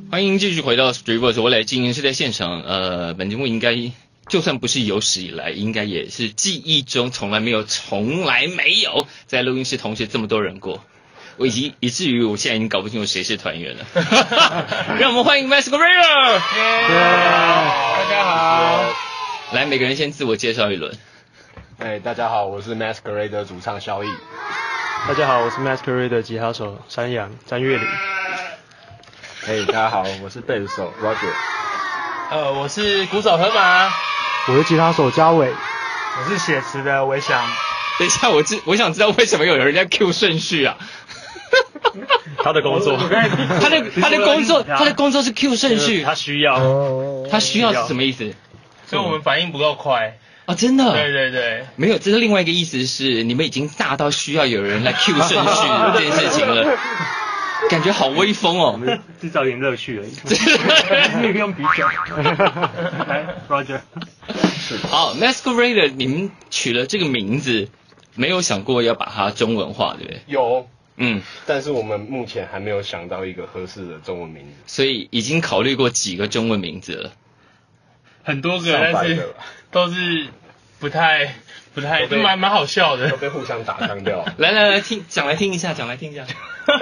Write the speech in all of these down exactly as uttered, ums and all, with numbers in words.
欢迎继续回到 Streetboys， 我来经营是在现场。呃，本节目应该就算不是有史以来，应该也是记忆中从来没有、从来没有在录音室同时这么多人过。我以及以至于我现在已经搞不清楚谁是团员了。让我们欢迎 Masquerader。 大家好， 来，每个人先自我介绍一轮。 哎，大家好，我是 Masquerader 主唱萧毅。 大家好，我是 Masquerader 吉他手山羊詹月里。 嘿，大家好，我是贝斯手 Roger。 呃，我是鼓手河马。 我是吉他手嘉伟。 我是写词的维翔。 等一下，我知我想知道为什么有人在 Q 顺序啊？ 他的工作， 他的他的工作，他的工作是 Q 顺序， 他需要， 他需要是什么意思？ 所以我们反应不够快。 啊、哦，真的？ 对对对， 没有，这是另外一个意思是你们已经大到需要有人来 Q 顺序这件事情了。感觉好威风哦！ 我们制造点乐趣而已。你也不用比较。来 ，Roger。 好 ，Masquerader， 你们取了这个名字，没有想过要把它中文化，对不对？ 有， 嗯， 但是我们目前还没有想到一个合适的中文名字。 所以已经考虑过几个中文名字了。 很多个，但是都是不太。不太，就蛮蛮好笑的， 都被互相打伤掉。 来来来，听讲来听一下，讲来听一下。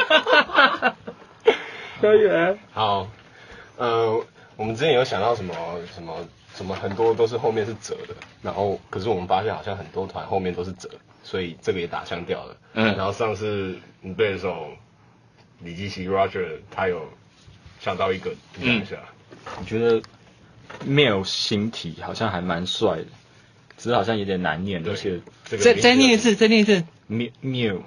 可以啊。 好，呃，我们之前有想到什么什么什么，很多都是后面是折的，然后可是我们发现好像很多团后面都是折，所以这个也打枪掉了。嗯。然后上次你贝的时候，李基奇 Roger 他有想到一个，你讲一下。 嗯、我觉得 Mel 形体好像还蛮帅的。只是好像有点难念，而且再再念一次，再念一次。 缪缪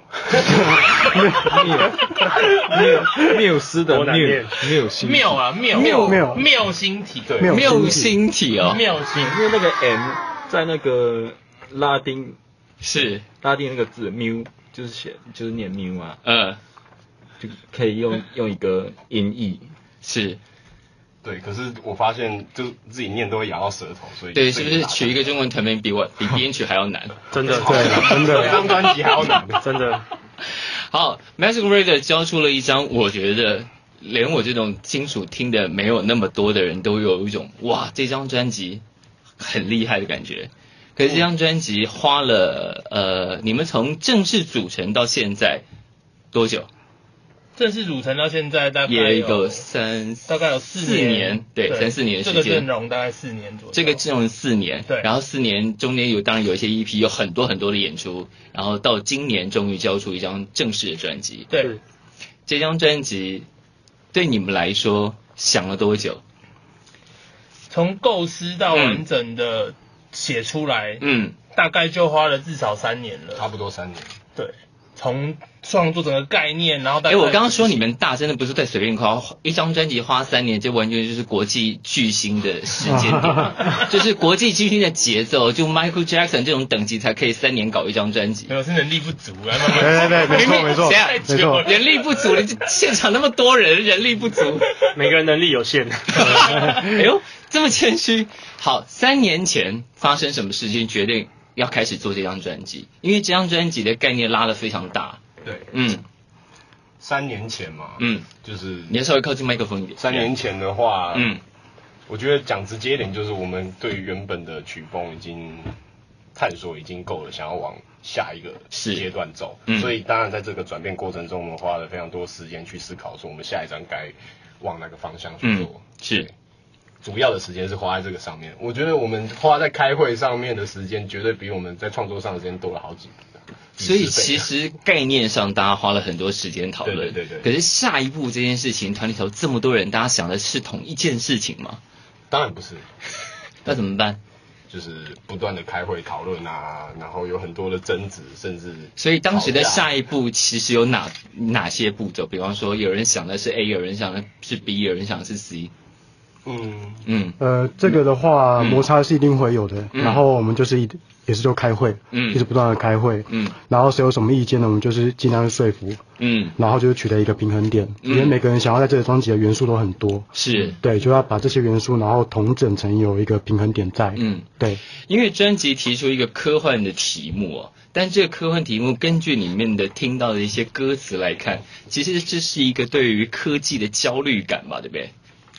缪缪斯的缪缪星缪啊缪缪缪缪星体， 对缪星体哦， 缪星， 因为那个 M 在那个拉丁是拉丁那个字缪就是写就是念缪啊， 嗯， 就可以用用一个音译是。 对，可是我发现就自己念都会咬到舌头，所以对，是不是取一个中文团名比我比编曲还要难？ 真的，对，真的， 这张专辑还要难， 真的。 好 ，Masquerader 交出了一张，我觉得连我这种金属听的没有那么多的人都有一种哇，这张专辑很厉害的感觉。可是这张专辑花了呃，你们从正式组成到现在多久？ 正式组成到现在大概也有三， 大概有四年，年对，对三四年的时间。 这个阵容大概四年左右。 这个阵容四年， 对。 然后四年中间有当然有一些 E P， 有很多很多的演出，然后到今年终于交出一张正式的专辑。 对。 这张专辑对你们来说想了多久？ 从构思到完整的写出来，嗯，大概就花了至少三年了。 差不多三年。 对。从创作整个概念，然后哎，我刚刚说你们大真的不是在随便夸，一张专辑花三年，这完全就是国际巨星的时间点，就是国际巨星的节奏，就 Michael Jackson 这种等级才可以三年搞一张专辑。 没有，是能力不足啊。 对对对，没错没错，没错， 人力不足，现场那么多人，人力不足， 每个人能力有限。 哎呦，这么谦虚。好，三年前发生什么事情决定要开始做这张专辑？因为这张专辑的概念拉得非常大。 对， 嗯， 三年前嘛，嗯，就是你要稍微靠近麦克风一点。 三年前的话， 嗯， 我觉得讲直接一点，就是我们对于原本的曲风已经探索已经够了，想要往下一个阶段走，嗯，所以当然在这个转变过程中，我们花了非常多时间去思考，说我们下一张该往哪个方向去做， 嗯、是。 主要的时间是花在这个上面，我觉得我们花在开会上面的时间，绝对比我们在创作上的时间多了好几倍。 所以其实概念上大家花了很多时间讨论， 对对对对。 可是下一步这件事情，团里头这么多人，大家想的是同一件事情吗？ 当然不是。 那怎么办？ 就是不断的开会讨论啊，然后有很多的争执，甚至所以当时的下一步其实有哪哪些步骤？比方说，有人想的是 A， 有人想的是 B， 有人想的是 C。 嗯嗯，呃，这个的话，摩擦是一定会有的。嗯、然后我们就是一也是就开会，嗯，一直不断的开会，嗯，然后谁有什么意见呢，我们就是尽量去说服，嗯，然后就是取得一个平衡点，嗯、因为每个人想要在这个专辑的元素都很多， 是， 对，就要把这些元素然后统整成有一个平衡点在，嗯，对， 因为专辑提出一个科幻的题目哦。但这个科幻题目，根据里面的听到的一些歌词来看，其实这是一个对于科技的焦虑感吧，对不对？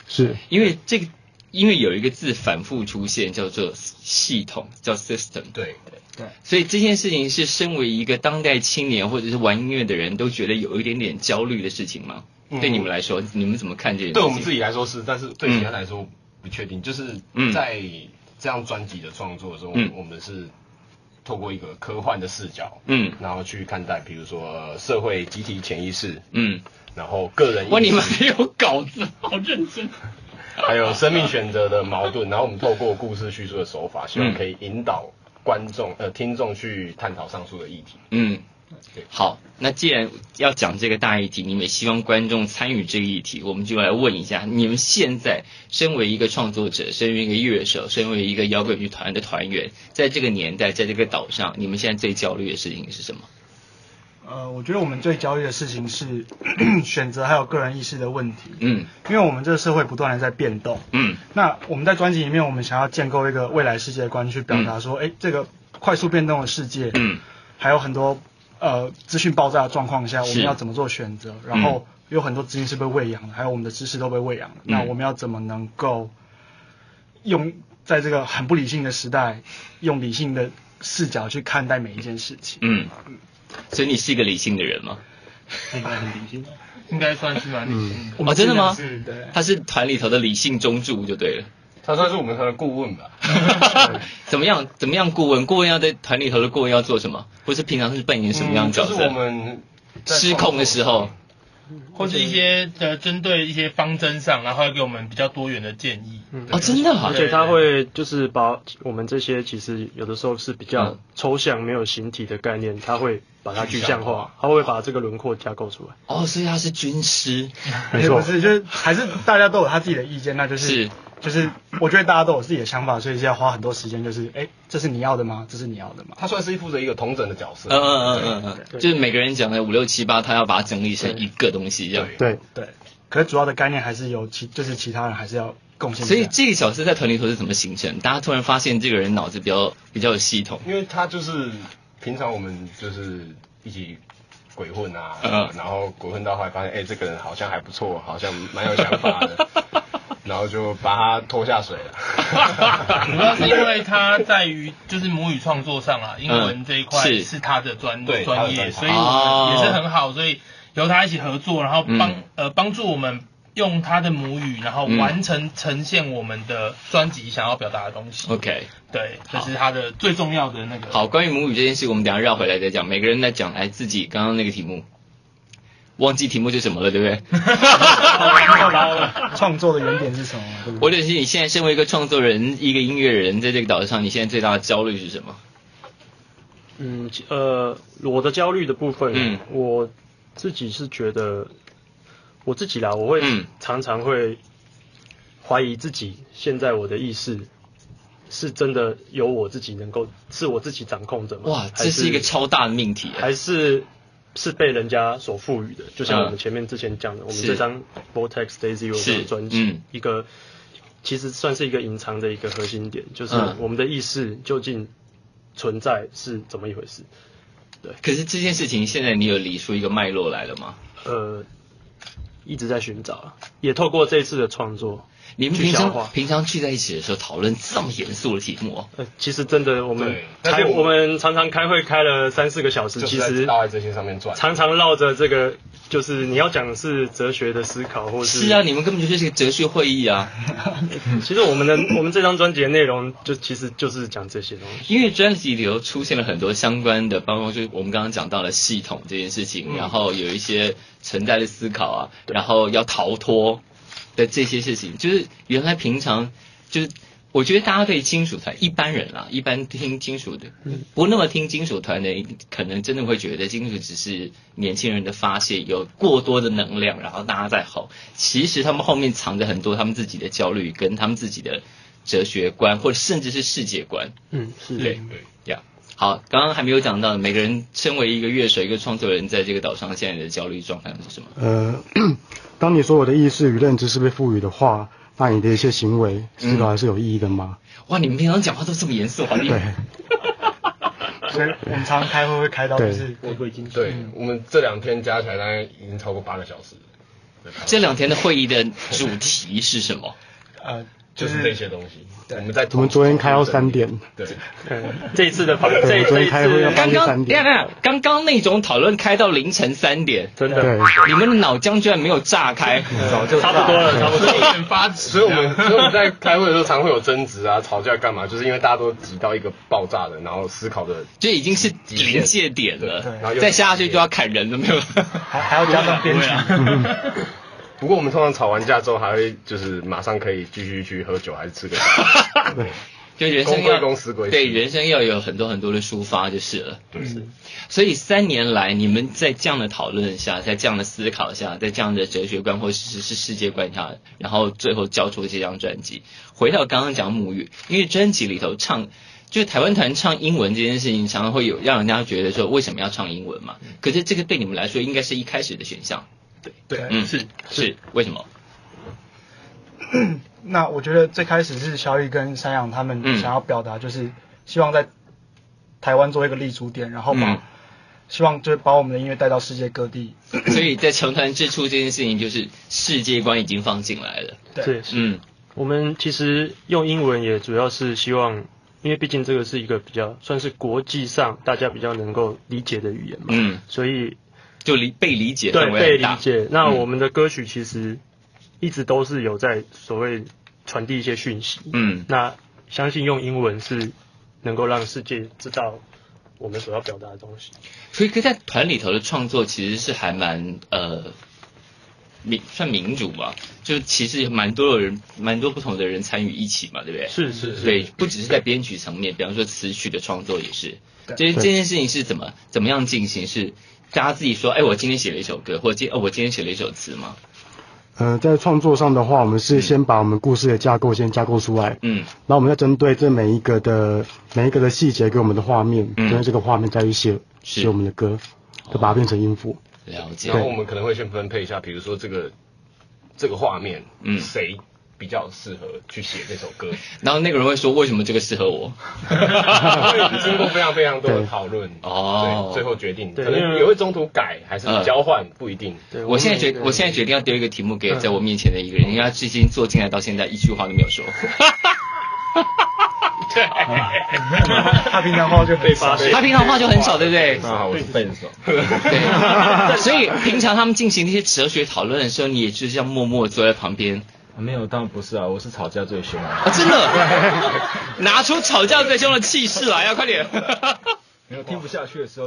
是因为这个，因为有一个字反复出现，叫做系统，叫 system。 对对对。 所以这件事情是身为一个当代青年或者是玩音乐的人都觉得有一点点焦虑的事情吗？嗯、对你们来说，你们怎么看这件事情？ 对我们自己来说是，但是对其他来说不确定。嗯、就是在这样专辑的创作的时候，嗯、我们是透过一个科幻的视角，嗯，然后去看待，比如说社会集体潜意识，嗯，然后个人意识。 哇，你们没有稿子，好认真。 还有生命选择的矛盾，然后我们透过故事叙述的手法，希望可以引导观众、呃听众去探讨上述的议题。嗯。 好，那既然要讲这个大议题，你们也希望观众参与这个议题，我们就来问一下，你们现在身为一个创作者，身为一个乐手，身为一个摇滚乐团的团员，在这个年代，在这个岛上，你们现在最焦虑的事情是什么？ 呃，我觉得我们最焦虑的事情是选择还有个人意识的问题。嗯，因为我们这个社会不断的在变动。嗯，那我们在专辑里面，我们想要建构一个未来世界观，去表达说，哎、嗯，这个快速变动的世界，嗯，还有很多。呃，资讯爆炸的状况下，我们要怎么做选择？然后有很多资讯是被喂养的，还有我们的知识都被喂养的。嗯、那我们要怎么能够用在这个很不理性的时代，用理性的视角去看待每一件事情？嗯， 所以你是一个理性的人吗？ 应该很理性， 应该算是蛮理性的。 哦，真的吗？ 是，对。 他是团里头的理性中柱就对了。 他算是我们团的顾问吧？ 怎么样？怎么样？顾问？顾问要在团里头的顾问要做什么？或是平常是扮演什么样的角色？ 嗯、就是我们失控的时候， 或是一些呃针对一些方针上，然后会给我们比较多元的建议。 嗯、哦，真的、啊， 而且他会就是把我们这些其实有的时候是比较抽象、没有形体的概念，他会把它具象化，他会把这个轮廓架构出来。 哦，所以他是军师， 没错，不是，就是还是大家都有他自己的意见，那就是是。 就是我觉得大家都有自己的想法，所以是要花很多时间。就是，哎，这是你要的吗？这是你要的吗？ 他算是负责一个统整的角色。 嗯嗯嗯嗯嗯，就是每个人讲的五六七八，他要把它整理成一个东西，这样。 对对。可是主要的概念还是有其，就是其他人还是要贡献。 所以这个角色在团里头是怎么形成？大家突然发现这个人脑子比较比较有系统， 因为他就是平常我们就是一起鬼混啊，嗯、然后鬼混到后来发现，哎，这个人好像还不错，好像蛮有想法的。然后就把他拖下水了。 主要是因为他在于就是母语创作上啊，英文这一块是他的专专、嗯、业，所以也是很好，所以由他一起合作，然后帮、嗯、呃帮助我们用他的母语，然后完成呈现我们的专辑想要表达的东西。 OK， 对，这是他的最重要的那个。 好，关于母语这件事，我们等一下绕回来再讲。每个人在讲来自己刚刚那个题目。忘记题目是什么了，对不对？ 创作的原点是什么？对不对？ 我的是你现在身为一个创作人，一个音乐人，在这个岛上，你现在最大的焦虑是什么？ 嗯，呃，我的焦虑的部分，嗯，我自己是觉得，我自己啦，我会常常会怀疑自己，现在我的意识是真的由我自己能够，是我自己掌控着吗？ 哇，这是一个超大的命题， 还是？是被人家所赋予的，就像我们前面之前讲的，嗯、我们这张 Vortex Day Zero 这张专辑，嗯、一个其实算是一个隐藏的一个核心点，就是我们的意识究竟存在是怎么一回事？对。 可是这件事情现在你有理出一个脉络来了吗？ 呃，一直在寻找，也透过这一次的创作。 你们平常平常聚在一起的时候讨论这么严肃的题目哦？ 呃，其实真的我们开我们常常开会开了三四个小时， 其实绕在这些上面转， 常常绕着这个，就是你要讲的是哲学的思考，或是是啊，你们根本就是一个哲学会议啊。 其实我们的我们这张专辑的内容就其实就是讲这些东西， 因为专辑里头出现了很多相关的，包括就是我们刚刚讲到了系统这件事情，嗯、然后有一些存在的思考啊，然后要逃脱。的这些事情，就是原来平常就是，我觉得大家对金属团一般人啦，一般听金属的，不那么听金属团的，可能真的会觉得金属只是年轻人的发泄，有过多的能量，然后大家在吼。其实他们后面藏着很多他们自己的焦虑，跟他们自己的哲学观，或者甚至是世界观。 嗯，是对对呀。好，刚刚还没有讲到，每个人身为一个乐手、一个创作人，在这个岛上现在的焦虑状态是什么？ 呃，当你所有的意识与认知是被赋予的话，那你的一些行为思考还是有意义的吗？ 嗯、哇，你们平常讲话都这么严肃，好厉害！ 所以我们常常开会会开到就是我已经对、嗯、我们这两天加起来大概已经超过八个小时。 这两天的会议的主题是什么？ 呃，就是这些东西。我们在我们昨天开到三点。 对， 这一次的访， 这这一次刚刚，等下刚刚那种讨论开到凌晨三点， 真的， 你们的脑浆居然没有炸开， 早就差不多了，差不多有点发直。所以我们所以我们在开会的时候常会有争执啊、吵架干嘛，就是因为大家都挤到一个爆炸的，然后思考的， 就已经是临界点了，然后再下去就要砍人了，没有？ 还还要加上编剧。 不过我们通常吵完架之后，还会就是马上可以继续去喝酒，还是吃个对， 就人生要公司归对人生要有很多很多的抒发就是了。 对，是。 所以三年来，你们在这样的讨论下，在这样的思考下，在这样的哲学观或者是是世界观下，然后最后交出这张专辑。回到刚刚讲母语，因为专辑里头唱。就是台湾团唱英文这件事情，常常会有让人家觉得说为什么要唱英文嘛？可是这个对你们来说，应该是一开始的选项。 对对， 嗯，是是，为什么？ 那我觉得最开始是小雨跟山羊他们想要表达，就是希望在台湾做一个立足点，然后把、嗯、希望就是把我们的音乐带到世界各地。 所以在成团之初这件事情，就是世界观已经放进来了。 对，嗯，我们其实用英文也主要是希望。因为毕竟这个是一个比较算是国际上大家比较能够理解的语言嘛，嗯，所以就理被理解对被理解。那我们的歌曲其实一直都是有在所谓传递一些讯息，嗯，那相信用英文是能够让世界知道我们所要表达的东西。 所以在团里头的创作其实是还蛮呃。民算民主吧，就其实蛮多的人，蛮多不同的人参与一起嘛，对不对？ 是是是， 对，不只是在编曲层面，比方说词曲的创作也是。这这件事情是怎么怎么样进行？是大家自己说，哎，我今天写了一首歌，或者今哦，我今天写了一首词吗？ 呃，在创作上的话，我们是先把我们故事的架构先架构出来，嗯，然后我们再针对这每一个的每一个的细节给我们的画面，嗯，跟这个画面再去写写我们的歌，就把它变成音符。 了解， 然后我们可能会先分配一下，比如说这个这个画面，嗯，谁比较适合去写这首歌？ 然后那个人会说，为什么这个适合我？ 会经过非常非常多的讨论，哦，对，最后决定，可能也会中途改，还是交换，不一定。 对，我现在决，我现在决定要丢一个题目给在我面前的一个人，因为他至今坐进来到现在一句话都没有说。 对，他平常话就被发现， 他平常话就很少，对不对？ 啊，我是笨手。 对，所以平常他们进行那些哲学讨论的时候，你也就是这样默默坐在旁边。 没有，当然不是啊，我是吵架最凶啊！ 啊，真的，拿出吵架最凶的气势来啊，快点！ 没有听不下去的时候。